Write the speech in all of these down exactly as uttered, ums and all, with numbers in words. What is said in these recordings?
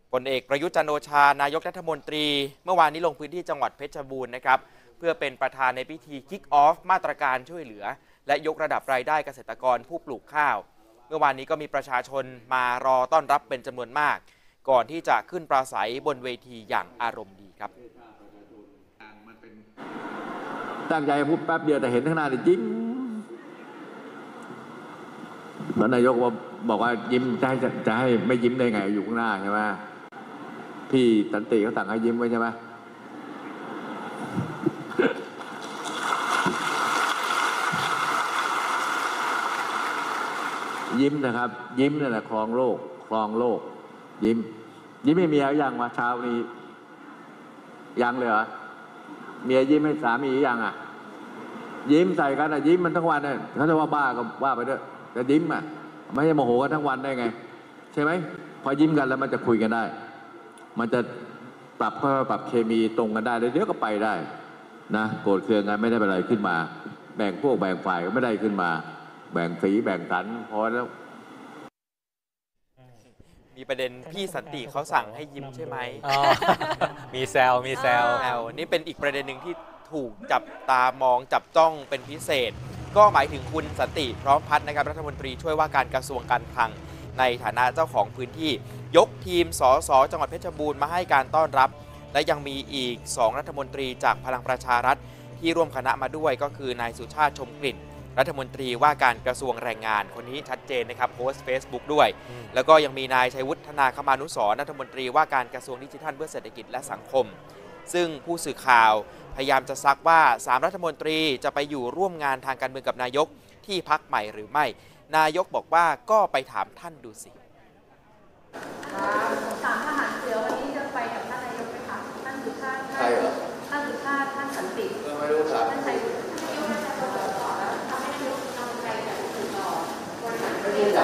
พลเอกประยุทธ์จันทร์โอชานายกรัฐมนตรีเมื่อวานนี้ลงพื้นที่จังหวัดเพชรบูรณ์นะครับเพื่อเป็นประธานในพิธีคิกออฟมาตรการช่วยเหลือและยกระดับรายได้เกษตรกรผู้ปลูกข้าวเมื่อวานนี้ก็มีประชาชนมารอต้อนรับเป็นจำนวนมากก่อนที่จะขึ้นปราศัยบนเวทีอย่างอารมณ์ดีครับตั้งใจพูดแป๊บเดียวแต่เห็นข้างหน้าเนี่ยยิ้มเหมือนนายกว่าบอกว่ายิ้มจะให้จะให้ไม่ยิ้มได้ไงอยู่ข้างหน้าใช่ไหมพี่สันติเขาสั่งให้ยิ้มไว้ใช่ไหมยิ้มนะครับยิ้มนั่นแหละครองโลกครองโลกยิ้มยิ้มให้เมียยังวะเช้านี้ยังเลยเหรอเมียยิ้มให้สามียังอ่ะยิ้มใส่กันอ่ะยิ้มมันทั้งวันเนี่ยเขาจะว่าบ้าก็ว่าไปด้วยแต่ยิ้มอ่ะไม่ใช่โมโหกันทั้งวันได้ไงใช่ไหมพอยิ้มกันแล้วมันจะคุยกันได้มันจะปรับข้อปรับเคมีตรงกันได้เดี๋ยวก็ไปได้นะโกรธเคืองกันไม่ได้เป็นอะไรขึ้นมาแบ่งพวกแบ่งฝ่ายก็ไม่ได้ขึ้นมาแบ่งสีแบ่งสันพอแล้วมีประเด็นพี่สันติเขาสั่งให้ยิ้มใช่ไหมมีแซวมีแซวนี่เป็นอีกประเด็นหนึ่งที่ถูกจับตามองจับจ้องเป็นพิเศษก็หมายถึงคุณสันติพร้อมพัฒน์นะครับรัฐมนตรีช่วยว่าการกระทรวงการคลังในฐานะเจ้าของพื้นที่ยกทีมสสจังหวัดเพชรบูรณ์มาให้การต้อนรับและยังมีอีกสองรัฐมนตรีจากพลังประชารัฐที่ร่วมคณะมาด้วยก็คือนายสุชาติชมกลิ่นรัฐมนตรีว่าการกระทรวงแรงงานคนนี้ชัดเจนนะครับโพสต์ Facebook ด้วยแล้วก็ยังมีนายชัยวุฒิธนาคมานุสรณ์รัฐมนตรีว่าการกระทรวงดิจิทัลเพื่อเศรษฐกิจและสังคมซึ่งผู้สื่อข่าวพยายามจะซักว่าสามรัฐมนตรีจะไปอยู่ร่วมงานทางการเมืองกับนายกที่พรรคใหม่หรือไม่นายกบอกว่าก็ไปถามท่านดูสิสามทหารเสือวันนี้จะไปกับท่านนายกไหมคะท่านสุชาติท่านสุชาติท่านสันติไม่รู้ครับท่านชัยวุฒิท่านนายกน่าจะตรวจสอบแล้วทำให้นายกทำอะไรแบบติดต่อบริหารประเทศ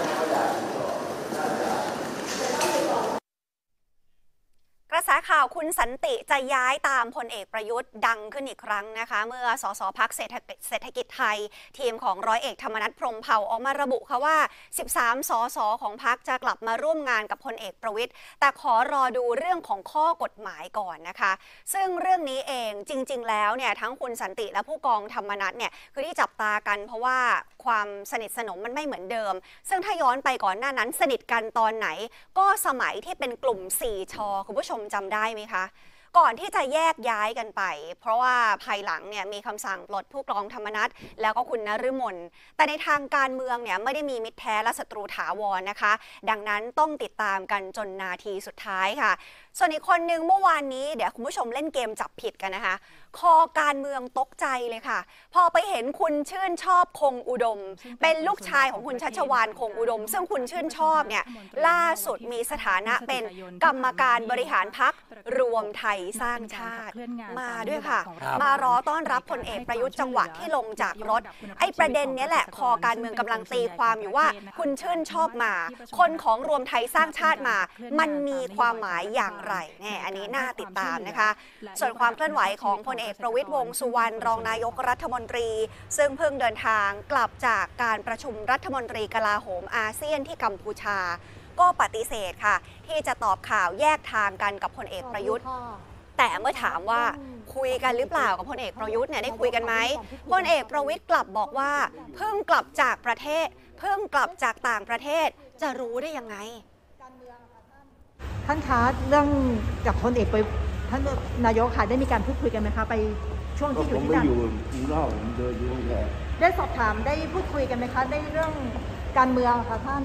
กระแสข่าวคุณสันติจะย้ายตามพลเอกประยุทธ์ดังขึ้นอีกครั้งนะคะเมื่อสสพรรคเศรษฐกิจไทยทีมของร้อยเอกธรรมนัสพรหมเผ่าออกมาระบุค่ะว่าสิบสามสสของพรรคจะกลับมาร่วมงานกับพลเอกประวิตรแต่ขอรอดูเรื่องของข้อกฎหมายก่อนนะคะซึ่งเรื่องนี้เองจริงๆแล้วเนี่ยทั้งคุณสันติและผู้กองธรรมนัสเนี่ยคือที่จับตากันเพราะว่าความสนิทสนมมันไม่เหมือนเดิมซึ่งถ้าย้อนไปก่อนหน้านั้นสนิทกันตอนไหนก็สมัยที่เป็นกลุ่มสี่ชคุณผู้ชมจำได้ไหมคะก่อนที่จะแยกย้ายกันไปเพราะว่าภายหลังเนี่ยมีคำสั่งปลดผู้กองธรรมนัสแล้วก็คุณนฤมลแต่ในทางการเมืองเนี่ยไม่ได้มีมิตรแท้และศัตรูถาวรนะคะดังนั้นต้องติดตามกันจนนาทีสุดท้ายค่ะส่วนอีกคนนึงเมื่อวานนี้เดี๋ยวคุณผู้ชมเล่นเกมจับผิดกันนะคะคอการเมืองตกใจเลยค่ะพอไปเห็นคุณชื่นชอบคงอุดมเป็นลูกชายของคุณชัชวาลคงอุดมซึ่งคุณชื่นชอบเนี่ยล่าสุดมีสถานะเป็นกรรมการบริหารพรรครวมไทยสร้างชาติมาด้วยค่ะมารอต้อนรับพลเอกประยุทธ์จังหวะที่ลงจากรถไอ้ประเด็นนี้แหละคอการเมืองกำลังตีความอยู่ว่าคุณชื่นชอบมาคนของรวมไทยสร้างชาติมามันมีความหมายอย่างไรเนี่ยอันนี้น่าติดตามนะคะส่วนความเคลื่อนไหวของพลเอกประวิตรวงษ์สุวรรณรองนายกรัฐมนตรีซึ่งเพิ่งเดินทางกลับจากการประชุมรัฐมนตรีกลาโหมอาเซียนที่กัมพูชาก็ปฏิเสธค่ะที่จะตอบข่าวแยกทางกันกับพลเอกประยุทธ์แต่เมื่อถามว่าคุยกันหรือเปล่ากับพลเอกประยุทธ์เนี่ยได้คุยกันไหมพลเอกประวิตรกลับบอกว่าเพิ่งกลับจากประเทศเพิ่งกลับจากต่างประเทศจะรู้ได้ยังไงท่านคะเรื่องกับพลเอกไปท่านนายกค่ะได้มีการพูดคุยกันไหมคะไปช่วงที่อยู่ที่นั่นผมไม่อยู่อยู่นอกผมเดินอยู่แค่ได้สอบถามได้พูดคุยกันไหมคะได้เรื่องการเมืองค่ะท่าน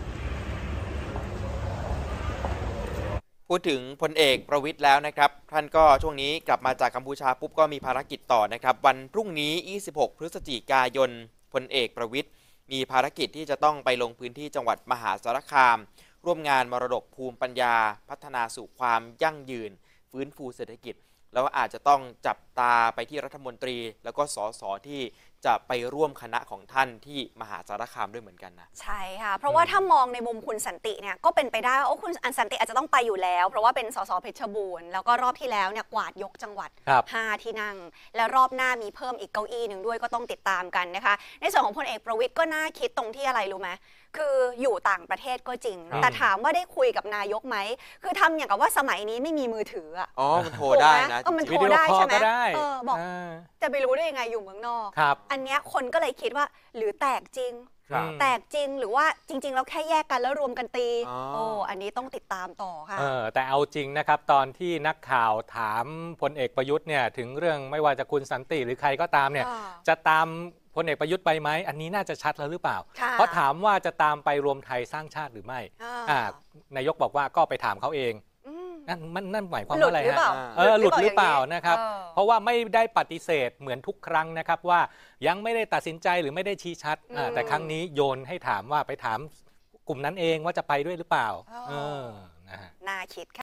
พูดถึงพลเอกประวิตรแล้วนะครับท่านก็ช่วงนี้กลับมาจากกัมพูชาปุ๊บก็มีภารกิจต่อนะครับวันพรุ่งนี้ยี่สิบหกพฤศจิกายนพลเอกประวิตรมีภารกิจที่จะต้องไปลงพื้นที่จังหวัดมหาสารคามร่วมงานมรดกภูมิปัญญาพัฒนาสู่ความยั่งยืนฟื้นฟูเศรษฐกิจแล้วอาจจะต้องจับตาไปที่รัฐมนตรีแล้วก็สสที่จะไปร่วมคณะของท่านที่มหาสารคามด้วยเหมือนกันนะใช่ค่ะเพราะว่าถ้ามองในมุมคุณสันติเนี่ยก็เป็นไปได้ว่าคุณสันติอาจจะต้องไปอยู่แล้วเพราะว่าเป็นสสเพชรบูรณ์แล้วก็รอบที่แล้วเนี่ยกวาดยกจังหวัดห้าที่นั่งและรอบหน้ามีเพิ่มอีกเก้าอี้หนึ่งด้วยก็ต้องติดตามกันนะคะในส่วนของพลเอกประวิตรก็น่าคิดตรงที่อะไรรู้ไหมคืออยู่ต่างประเทศก็จริงครับแต่ถามว่าได้คุยกับนายกไหมคือทำอย่างกับว่าสมัยนี้ไม่มีมือถืออะอ๋อ มันโทรได้นะถูกไหมเออมันวิดีโอได้คอใช่ลไหมก็ได้เออบอกาจะไปรู้ได้ยังไงอยู่เมืองนอกครับอันเนี้ยคนก็เลยคิดว่าหรือแตกจริงครับแตกจริงหรือว่าจริง ๆ แล้วแค่แยกกันแล้วรวมกันตีอ๋อโอ้อันนี้ต้องติดตามต่อค่ะเออแต่เอาจริงนะครับตอนที่นักข่าวถามพลเอกประยุทธ์เนี่ยถึงเรื่องไม่ว่าจะคุณสันติหรือใครก็ตามเนี่ยค่ะจะตามพลเอกประยุทธ์ไปไหมอันนี้น่าจะชัดแล้วหรือเปล่าค่ะเพราะถามว่าจะตามไปรวมไทยสร้างชาติหรือไม่อ่าอ่านายกบอกว่าก็ไปถามเขาเองอืมนั่นมันนั่นหมายความหลุว่าดอะไรหรือเปฮะล่าเออหลุดหรือเปล่านะครับเออเพราะว่าไม่ได้ปฏิเสธเหมือนทุกครั้งนะครับว่ายังไม่ได้ตัดสินใจหรือไม่ได้ชี้ชัดอ่าอืมแต่ครั้งนี้โยนให้ถามว่าไปถามกลุ่มนั้นเองว่าจะไปด้วยหรือเปล่าอ๋อเออนะฮะน่าคิดค่ะ